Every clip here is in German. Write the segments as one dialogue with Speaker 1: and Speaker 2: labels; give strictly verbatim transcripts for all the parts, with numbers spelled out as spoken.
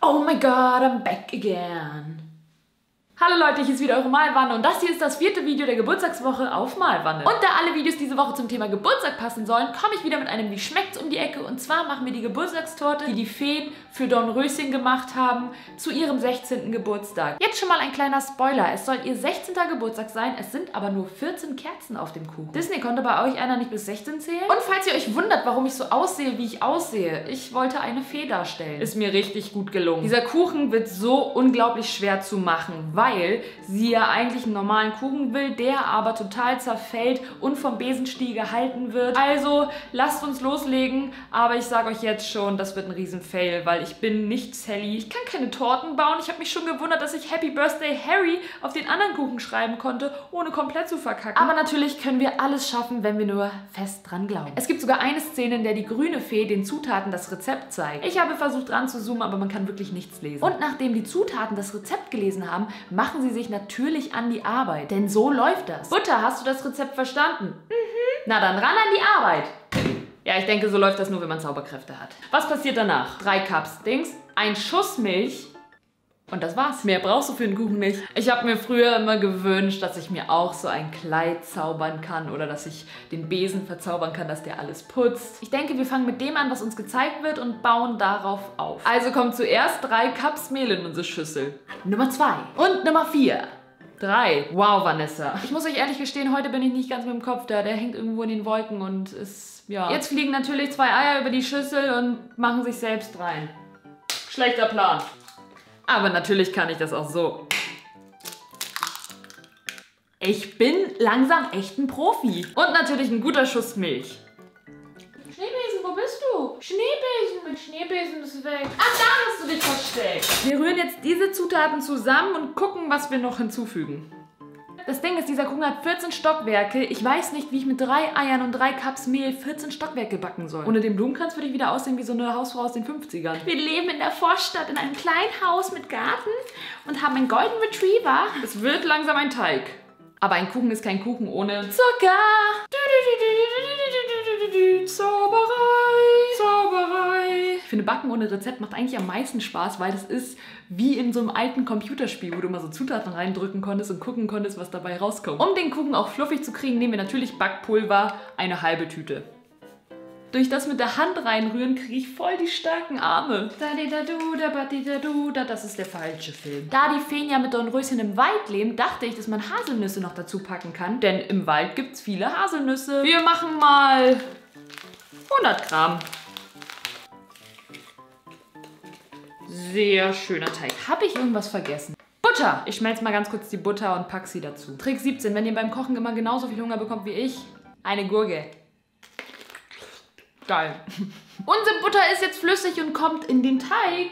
Speaker 1: Oh my god, I'm back again. Hallo Leute, hier ist wieder eure Malwanne und das hier ist das vierte Video der Geburtstagswoche auf Malwanne. Und da alle Videos diese Woche zum Thema Geburtstag passen sollen, komme ich wieder mit einem Wie schmeckt's um die Ecke. Und zwar machen wir die Geburtstagstorte, die die Feen für Dornröschen gemacht haben, zu ihrem sechzehnten Geburtstag. Jetzt schon mal ein kleiner Spoiler, es soll ihr sechzehnter Geburtstag sein, es sind aber nur vierzehn Kerzen auf dem Kuchen. Disney konnte bei euch einer nicht bis sechzehn zählen? Und falls ihr euch wundert, warum ich so aussehe, wie ich aussehe, ich wollte eine Fee darstellen. Ist mir richtig gut gelungen. Dieser Kuchen wird so unglaublich schwer zu machen, weil weil sie ja eigentlich einen normalen Kuchen will, der aber total zerfällt und vom Besenstiel gehalten wird. Also lasst uns loslegen, aber ich sage euch jetzt schon, das wird ein Riesen-Fail, weil ich bin nicht Sally. Ich kann keine Torten bauen. Ich habe mich schon gewundert, dass ich Happy Birthday Harry auf den anderen Kuchen schreiben konnte, ohne komplett zu verkacken. Aber natürlich können wir alles schaffen, wenn wir nur fest dran glauben. Es gibt sogar eine Szene, in der die grüne Fee den Zutaten das Rezept zeigt. Ich habe versucht dran zu zoomen, aber man kann wirklich nichts lesen. Und nachdem die Zutaten das Rezept gelesen haben, machen sie sich natürlich an die Arbeit. Denn so läuft das. Butter, hast du das Rezept verstanden? Mhm. Na dann ran an die Arbeit. Ja, ich denke, so läuft das nur, wenn man Zauberkräfte hat. Was passiert danach? Drei Cups Dings, ein Schuss Milch und das war's. Mehr brauchst du für einen Kuchen nicht. Ich habe mir früher immer gewünscht, dass ich mir auch so ein Kleid zaubern kann oder dass ich den Besen verzaubern kann, dass der alles putzt. Ich denke, wir fangen mit dem an, was uns gezeigt wird und bauen darauf auf. Also kommen zuerst drei Cups Mehl in unsere Schüssel. Nummer zwei und Nummer vier. Drei. Wow, Vanessa. Ich muss euch ehrlich gestehen, heute bin ich nicht ganz mit dem Kopf da. Der hängt irgendwo in den Wolken und ist, ja. Jetzt fliegen natürlich zwei Eier über die Schüssel und machen sich selbst rein. Schlechter Plan. Aber natürlich kann ich das auch so. Ich bin langsam echt ein Profi. Und natürlich ein guter Schuss Milch. Schneebesen, wo bist du? Schneebesen, mein Schneebesen ist weg. Ach, da hast du dich versteckt. Wir rühren jetzt diese Zutaten zusammen und gucken, was wir noch hinzufügen. Das Ding ist, dieser Kuchen hat vierzehn Stockwerke. Ich weiß nicht, wie ich mit drei Eiern und drei Cups Mehl vierzehn Stockwerke backen soll. Ohne den Blumenkranz würde ich wieder aussehen wie so eine Hausfrau aus den fünfzigern. Wir leben in der Vorstadt in einem kleinen Haus mit Garten und haben einen Golden Retriever. Es wird langsam ein Teig. Aber ein Kuchen ist kein Kuchen ohne Zucker. Zauberei, Zauberei. Ich finde, Backen ohne Rezept macht eigentlich am meisten Spaß, weil das ist wie in so einem alten Computerspiel, wo du mal so Zutaten reindrücken konntest und gucken konntest, was dabei rauskommt. Um den Kuchen auch fluffig zu kriegen, nehmen wir natürlich Backpulver, eine halbe Tüte. Durch das mit der Hand reinrühren kriege ich voll die starken Arme. Das ist der falsche Film. Da die Feen ja mit Dornröschen im Wald leben, dachte ich, dass man Haselnüsse noch dazu packen kann. Denn im Wald gibt es viele Haselnüsse. Wir machen mal hundert Gramm. Sehr schöner Teig. Habe ich irgendwas vergessen? Butter! Ich schmelze mal ganz kurz die Butter und packe sie dazu. Trick siebzehn, wenn ihr beim Kochen immer genauso viel Hunger bekommt wie ich, eine Gurke. Geil. Unsere Butter ist jetzt flüssig und kommt in den Teig.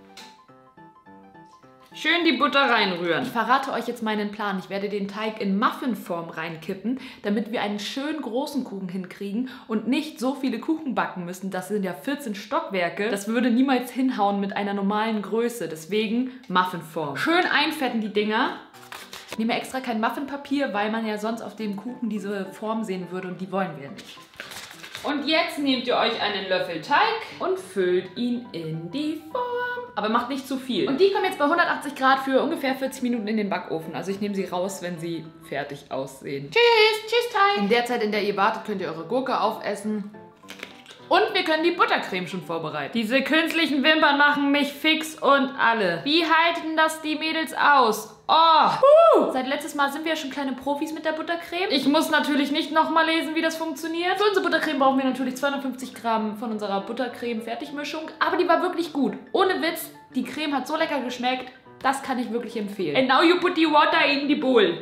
Speaker 1: Schön die Butter reinrühren. Ich verrate euch jetzt meinen Plan. Ich werde den Teig in Muffinform reinkippen, damit wir einen schönen großen Kuchen hinkriegen und nicht so viele Kuchen backen müssen. Das sind ja vierzehn Stockwerke. Das würde niemals hinhauen mit einer normalen Größe. Deswegen Muffinform. Schön einfetten die Dinger. Ich nehme extra kein Muffinpapier, weil man ja sonst auf dem Kuchen diese Form sehen würde und die wollen wir nicht. Und jetzt nehmt ihr euch einen Löffel Teig und füllt ihn in die Form. Aber macht nicht zu viel. Und die kommen jetzt bei hundertachtzig Grad für ungefähr vierzig Minuten in den Backofen. Also ich nehme sie raus, wenn sie fertig aussehen. Tschüss, tschüss Teig. In der Zeit, in der ihr wartet, könnt ihr eure Gurke aufessen. Und wir können die Buttercreme schon vorbereiten. Diese künstlichen Wimpern machen mich fix und alle. Wie halten das die Mädels aus? Oh! Uh. Seit letztes Mal sind wir ja schon kleine Profis mit der Buttercreme. Ich muss natürlich nicht nochmal lesen, wie das funktioniert. Für unsere Buttercreme brauchen wir natürlich zweihundertfünfzig Gramm von unserer Buttercreme-Fertigmischung. Aber die war wirklich gut. Ohne Witz, die Creme hat so lecker geschmeckt. Das kann ich wirklich empfehlen. And now you put the water in the bowl.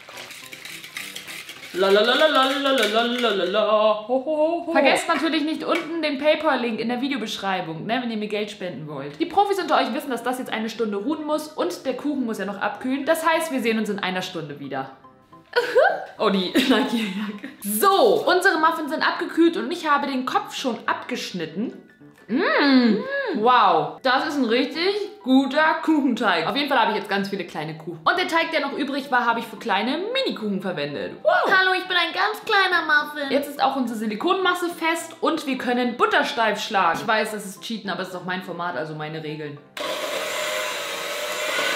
Speaker 1: Vergesst natürlich nicht unten den PayPal-Link in der Videobeschreibung, ne, wenn ihr mir Geld spenden wollt. Die Profis unter euch wissen, dass das jetzt eine Stunde ruhen muss und der Kuchen muss ja noch abkühlen. Das heißt, wir sehen uns in einer Stunde wieder. Oh, die Lackierjacke. So, unsere Muffins sind abgekühlt und ich habe den Kopf schon abgeschnitten. Mmh. Wow, das ist ein richtig guter Kuchenteig. Auf jeden Fall habe ich jetzt ganz viele kleine Kuchen. Und der Teig, der noch übrig war, habe ich für kleine Mini-Kuchen verwendet. Wow.
Speaker 2: Hallo, ich bin ein ganz kleiner Muffin.
Speaker 1: Jetzt ist auch unsere Silikonmasse fest und wir können buttersteif schlagen. Ich weiß, das ist Cheaten, aber es ist auch mein Format, also meine Regeln.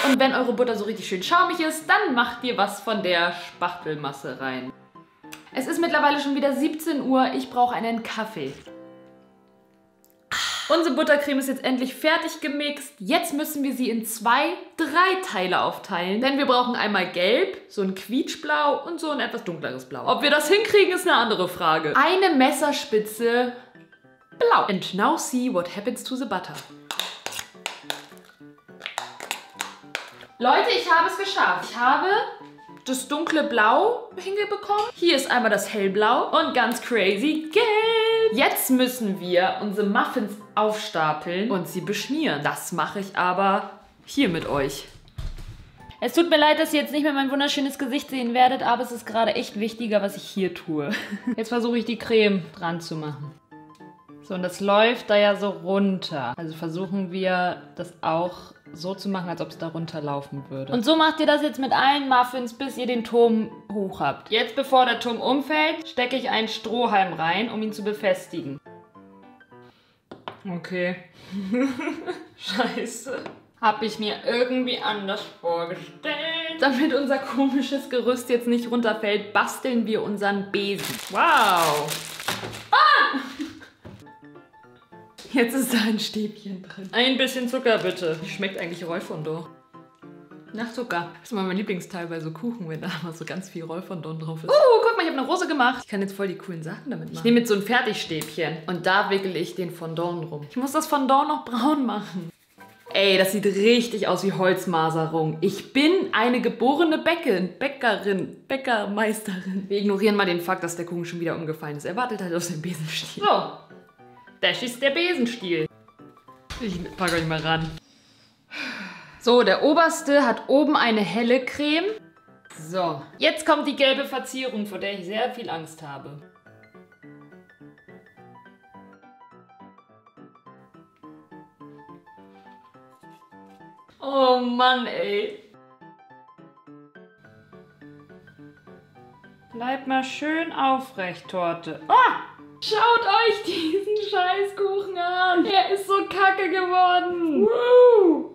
Speaker 1: Und wenn eure Butter so richtig schön schaumig ist, dann macht ihr was von der Spachtelmasse rein. Es ist mittlerweile schon wieder siebzehn Uhr. Ich brauche einen Kaffee. Unsere Buttercreme ist jetzt endlich fertig gemixt. Jetzt müssen wir sie in zwei, drei Teile aufteilen. Denn wir brauchen einmal gelb, so ein quietschblau und so ein etwas dunkleres Blau. Ob wir das hinkriegen, ist eine andere Frage. Eine Messerspitze blau. And now see what happens to the butter. Leute, ich habe es geschafft. Ich habe das dunkle Blau hingebekommen. Hier ist einmal das hellblau und ganz crazy gelb. Jetzt müssen wir unsere Muffins aufstapeln und sie beschmieren. Das mache ich aber hier mit euch. Es tut mir leid, dass ihr jetzt nicht mehr mein wunderschönes Gesicht sehen werdet, aber es ist gerade echt wichtiger, was ich hier tue. Jetzt versuche ich die Creme dran zu machen. So, und das läuft da ja so runter. Also versuchen wir das auch so zu machen, als ob es da runterlaufen würde. Und so macht ihr das jetzt mit allen Muffins, bis ihr den Turm hoch habt. Jetzt, bevor der Turm umfällt, stecke ich einen Strohhalm rein, um ihn zu befestigen. Okay. Scheiße. Habe ich mir irgendwie anders vorgestellt. Damit unser komisches Gerüst jetzt nicht runterfällt, basteln wir unseren Besen. Wow. Ah! Jetzt ist da ein Stäbchen drin. Ein bisschen Zucker bitte. Wie schmeckt eigentlich Rollfondant? Nach Zucker. Das ist immer mein Lieblingsteil bei so Kuchen, wenn da mal so ganz viel Rollfondant drauf ist. Uh, guck mal, ich habe eine Rose gemacht. Ich kann jetzt voll die coolen Sachen damit machen. Ich nehme jetzt so ein Fertigstäbchen und da wickel ich den Fondant rum. Ich muss das Fondant noch braun machen. Ey, das sieht richtig aus wie Holzmaserung. Ich bin eine geborene Bäckerin, Bäckerin, Bäckermeisterin. Wir ignorieren mal den Fakt, dass der Kuchen schon wieder umgefallen ist. Er wartet halt auf den Besenstiel. So. Das ist der Besenstiel. Ich packe euch mal ran. So, der oberste hat oben eine helle Creme. So, jetzt kommt die gelbe Verzierung, vor der ich sehr viel Angst habe. Oh Mann, ey. Bleib mal schön aufrecht, Torte. Ah! Schaut euch diesen Scheißkuchen an. Er ist so kacke geworden. Woo!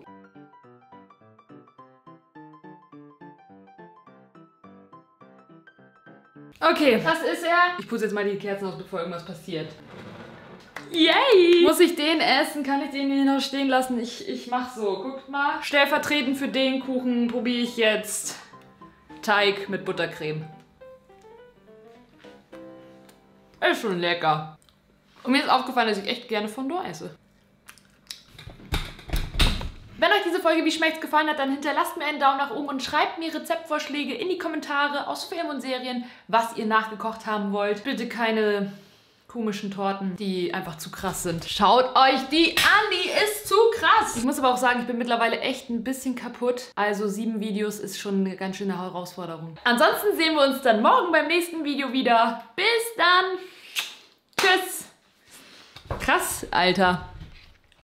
Speaker 1: Okay, was ist er? Ich putze jetzt mal die Kerzen aus, bevor irgendwas passiert. Yay! Muss ich den essen? Kann ich den hier noch stehen lassen? Ich, ich mach so. Guckt mal. Stellvertretend für den Kuchen probiere ich jetzt Teig mit Buttercreme. Ist schon lecker. Und mir ist aufgefallen, dass ich echt gerne Fondant esse. Wenn euch diese Folge Wie schmeckt's gefallen hat, dann hinterlasst mir einen Daumen nach oben und schreibt mir Rezeptvorschläge in die Kommentare aus Filmen und Serien, was ihr nachgekocht haben wollt. Bitte keine komischen Torten, die einfach zu krass sind. Schaut euch die an, die ist zu krass. Ich muss aber auch sagen, ich bin mittlerweile echt ein bisschen kaputt. Also sieben Videos ist schon eine ganz schöne Herausforderung. Ansonsten sehen wir uns dann morgen beim nächsten Video wieder. Bis dann. Tschüss. Krass, Alter.